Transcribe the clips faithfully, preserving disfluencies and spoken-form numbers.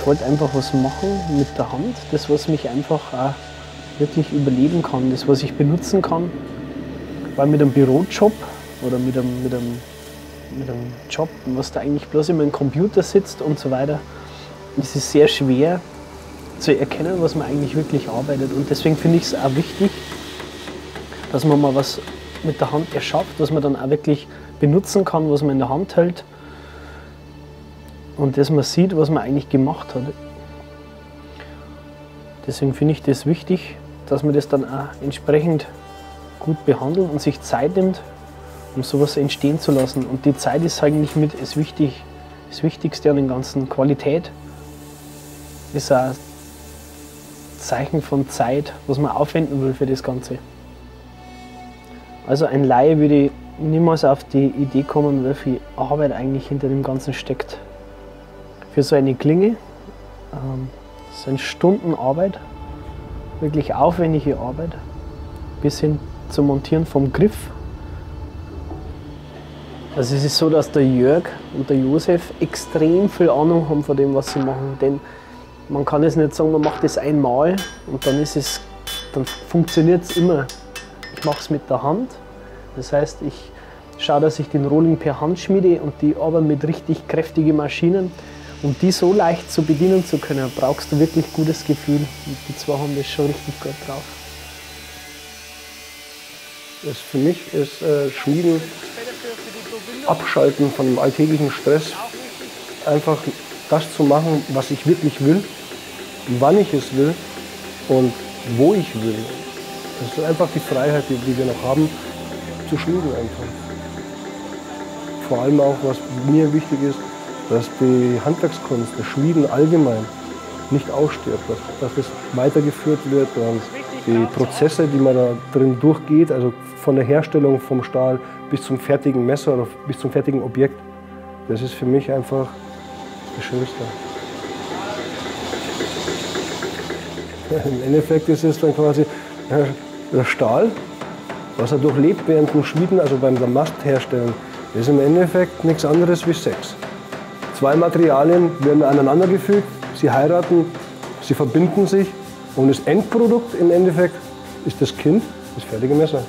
wollte einfach was machen mit der Hand, das was mich einfach auch wirklich überleben kann, das was ich benutzen kann. Weil mit einem Bürojob oder mit einem, mit einem, mit einem Job, was da eigentlich bloß immer im Computer sitzt und so weiter, ist es sehr schwer zu erkennen, was man eigentlich wirklich arbeitet. Und deswegen finde ich es auch wichtig, dass man mal was mit der Hand erschafft, was man dann auch wirklich benutzen kann, was man in der Hand hält. Und dass man sieht, was man eigentlich gemacht hat. Deswegen finde ich das wichtig, dass man das dann auch entsprechend gut behandelt und sich Zeit nimmt, um sowas entstehen zu lassen. Und die Zeit ist eigentlich mit das, wichtig, das Wichtigste an den ganzen. Qualität ist auch ein Zeichen von Zeit, was man aufwenden will für das Ganze. Also ein Laie würde ich niemals auf die Idee kommen, wie viel Arbeit eigentlich hinter dem Ganzen steckt. Für so eine Klinge, ähm, das sind Stunden Arbeit, wirklich aufwendige Arbeit, bis hin zum Montieren vom Griff. Also es ist so, dass der Jörg und der Josef extrem viel Ahnung haben von dem, was sie machen. Denn man kann es nicht sagen, man macht das einmal und dann, ist es, dann funktioniert es immer. Ich mache es mit der Hand, das heißt, ich schaue, dass ich den Rohling per Hand schmiede und die aber mit richtig kräftigen Maschinen. Um die so leicht zu bedienen zu können, brauchst du wirklich gutes Gefühl. Und die zwei haben das schon richtig gut drauf. Das für mich ist äh, Schmieden, Abschalten von dem alltäglichen Stress, einfach das zu machen, was ich wirklich will, wann ich es will und wo ich will. Das ist einfach die Freiheit, die, die wir noch haben, zu schmieden einfach. Vor allem auch, was mir wichtig ist, dass die Handwerkskunst, das Schmieden allgemein nicht ausstirbt, dass, dass es weitergeführt wird und die Prozesse, die man da drin durchgeht, also von der Herstellung vom Stahl bis zum fertigen Messer oder bis zum fertigen Objekt, das ist für mich einfach das Schönste. Ja, im Endeffekt ist es dann quasi der Stahl, was er durchlebt während dem Schmieden, also beim Mast herstellen, ist im Endeffekt nichts anderes wie Sex. Zwei Materialien werden aneinander gefügt, sie heiraten, sie verbinden sich und das Endprodukt im Endeffekt ist das Kind, das fertige Messer.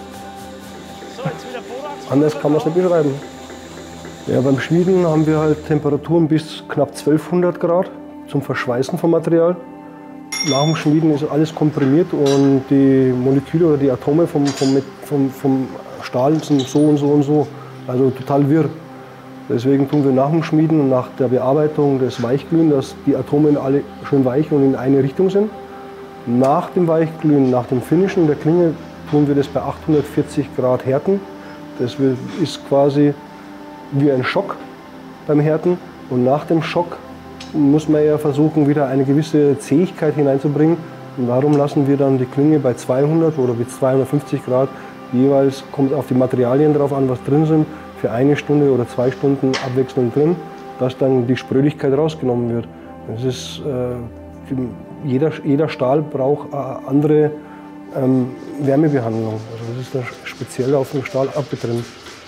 Anders kann man es nicht beschreiben. Ja, beim Schmieden haben wir halt Temperaturen bis knapp zwölfhundert Grad zum Verschweißen vom Material. Nach dem Schmieden ist alles komprimiert und die Moleküle oder die Atome vom, vom, vom, vom Stahl sind so und so und so, also total wirr. Deswegen tun wir nach dem Schmieden und nach der Bearbeitung des Weichglühen, dass die Atome alle schön weich und in eine Richtung sind. Nach dem Weichglühen, nach dem Finishen der Klinge, tun wir das bei achthundertvierzig Grad härten. Das ist quasi wie ein Schock beim Härten. Und nach dem Schock muss man ja versuchen, wieder eine gewisse Zähigkeit hineinzubringen. Und darum lassen wir dann die Klinge bei zweihundert oder bis zweihundertfünfzig Grad. Jeweils kommt es auf die Materialien drauf an, was drin sind, für eine Stunde oder zwei Stunden abwechselnd drin, dass dann die Sprödigkeit rausgenommen wird. Das ist, äh, jeder, jeder Stahl braucht äh, andere ähm, Wärmebehandlung. Also das ist dann speziell auf dem Stahl abgetrennt.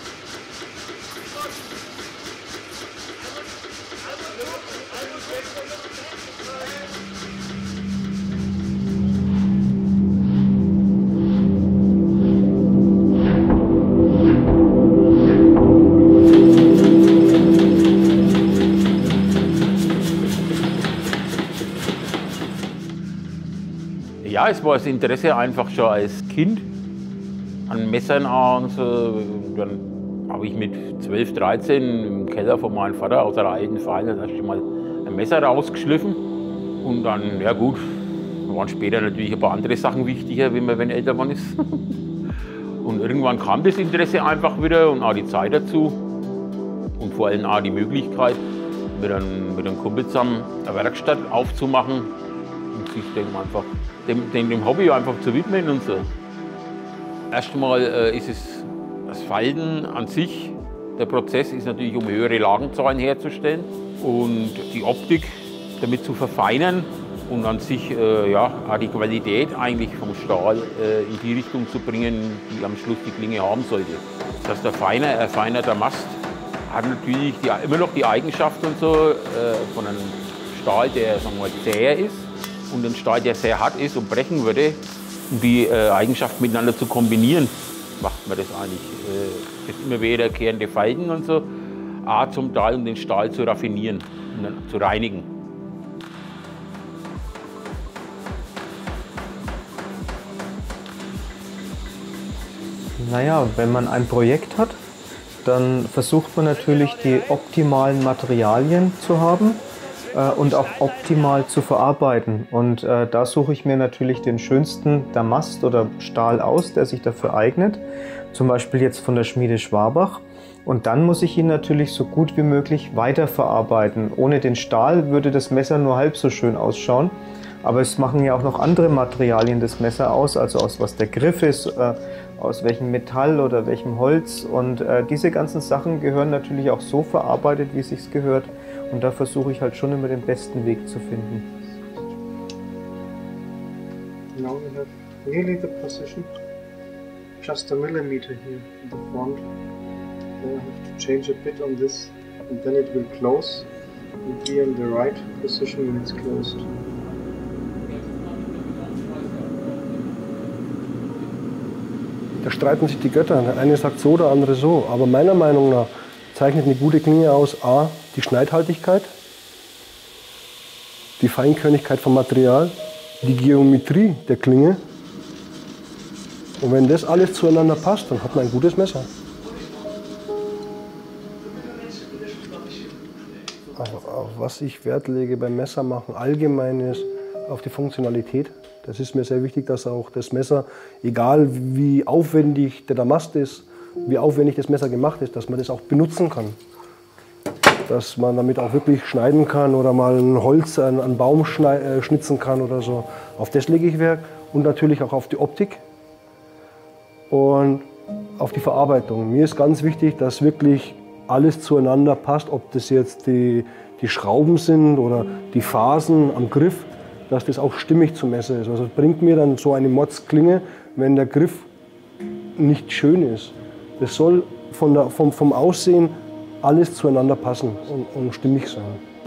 Ja, es war das Interesse einfach schon als Kind an Messern an. So. Dann habe ich mit zwölf, dreizehn im Keller von meinem Vater aus einer alten Feile das erste Mal ein Messer rausgeschliffen. Und dann, ja gut, waren später natürlich ein paar andere Sachen wichtiger, wenn man wenn älter man ist. Und irgendwann kam das Interesse einfach wieder und auch die Zeit dazu. Und vor allem auch die Möglichkeit, mit einem, mit einem Kumpel zusammen eine Werkstatt aufzumachen und sich dem, einfach, dem, dem, dem Hobby einfach zu widmen und so. Erstmal äh, ist es das Falten an sich. Der Prozess ist natürlich, um höhere Lagenzahlen herzustellen und die Optik damit zu verfeinern und an sich äh, ja, auch die Qualität eigentlich vom Stahl äh, in die Richtung zu bringen, die am Schluss die Klinge haben sollte. Dass der feiner, erfeinerter Mast hat natürlich die, immer noch die Eigenschaft und so, äh, von einem Stahl, der sagen wir mal, zäher ist und ein Stahl, der sehr hart ist und brechen würde. Um die äh, Eigenschaften miteinander zu kombinieren, macht man das eigentlich. Äh, das immer wiederkehrende Falten und so. A zum Teil, um den Stahl zu raffinieren und dann zu reinigen. Naja, wenn man ein Projekt hat, dann versucht man natürlich die optimalen Materialien zu haben äh, und auch optimal zu verarbeiten. Und äh, da suche ich mir natürlich den schönsten Damast oder Stahl aus, der sich dafür eignet. Zum Beispiel jetzt von der Schmiede Schwabach. Und dann muss ich ihn natürlich so gut wie möglich weiterverarbeiten. Ohne den Stahl würde das Messer nur halb so schön ausschauen. Aber es machen ja auch noch andere Materialien das Messer aus, also aus was der Griff ist, äh, aus welchem Metall oder welchem Holz. Und äh, diese ganzen Sachen gehören natürlich auch so verarbeitet, wie es sich gehört. Und da versuche ich halt schon immer den besten Weg zu finden. Now we have nearly the position, just a millimeter here in the front. Then I have to change a bit on this, and then it will close and be in the right position when it's closed. Da streiten sich die Götter. Der eine sagt so, der andere so. Aber meiner Meinung nach zeichnet eine gute Klinge aus A, die Schneidhaltigkeit, die Feinkörnigkeit vom Material, die Geometrie der Klinge. Und wenn das alles zueinander passt, dann hat man ein gutes Messer. Also auf was ich Wert lege beim Messermachen allgemein ist auf die Funktionalität. Das ist mir sehr wichtig, dass auch das Messer, egal wie aufwendig der Damast ist, wie aufwendig das Messer gemacht ist, dass man das auch benutzen kann. Dass man damit auch wirklich schneiden kann oder mal ein Holz, einen Baum schnitzen kann oder so. Auf das lege ich Wert und natürlich auch auf die Optik und auf die Verarbeitung. Mir ist ganz wichtig, dass wirklich alles zueinander passt, ob das jetzt die, die Schrauben sind oder die Phasen am Griff, dass das auch stimmig zum Messer ist. Also es bringt mir dann so eine Motzklinge, wenn der Griff nicht schön ist. Das soll von der, vom, vom Aussehen alles zueinander passen und, und stimmig sein.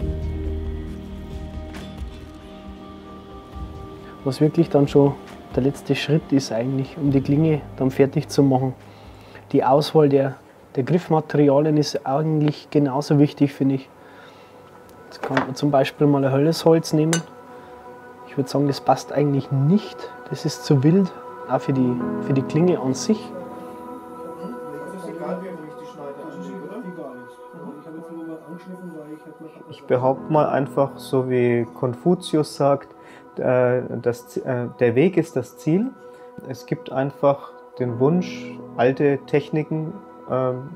Was wirklich dann schon der letzte Schritt ist eigentlich, um die Klinge dann fertig zu machen. Die Auswahl der, der Griffmaterialien ist eigentlich genauso wichtig, finde ich. Jetzt kann man zum Beispiel mal ein Höllesholz nehmen. Ich würde sagen, das passt eigentlich nicht. Das ist zu wild, auch für die, für die Klinge an sich. Ich behaupte mal einfach, so wie Konfuzius sagt, das, der Weg ist das Ziel. Es gibt einfach den Wunsch, alte Techniken ähm,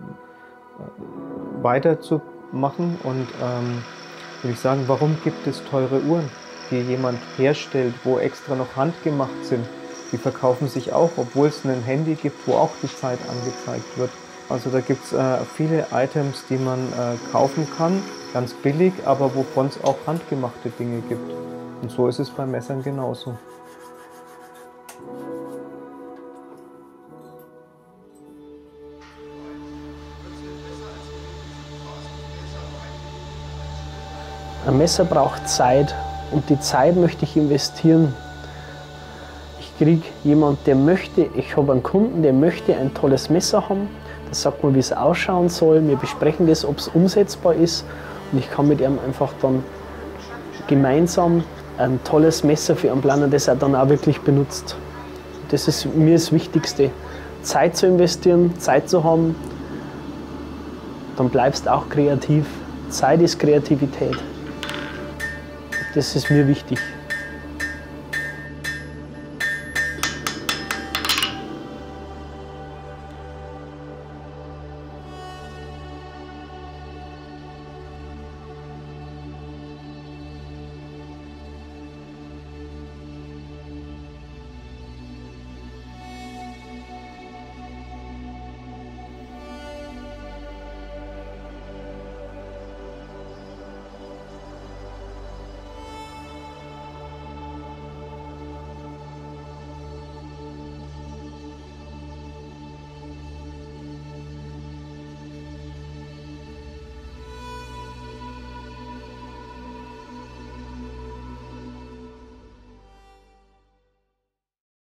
weiterzumachen. Und ähm, würde ich sagen, warum gibt es teure Uhren, die jemand herstellt, wo extra noch handgemacht sind? Die verkaufen sich auch, obwohl es ein Handy gibt, wo auch die Zeit angezeigt wird. Also da gibt es äh, viele Items, die man äh, kaufen kann, ganz billig, aber wovon es auch handgemachte Dinge gibt. Und so ist es bei Messern genauso. Ein Messer braucht Zeit und die Zeit möchte ich investieren. Ich kriege jemanden, der möchte, ich habe einen Kunden, der möchte ein tolles Messer haben. Der sagt mir, wie es ausschauen soll. Wir besprechen das, ob es umsetzbar ist. Und ich kann mit ihm einfach dann gemeinsam ein tolles Messer für einen planen, das er dann auch wirklich benutzt. Das ist mir das Wichtigste. Zeit zu investieren, Zeit zu haben, dann bleibst du auch kreativ. Zeit ist Kreativität. Das ist mir wichtig.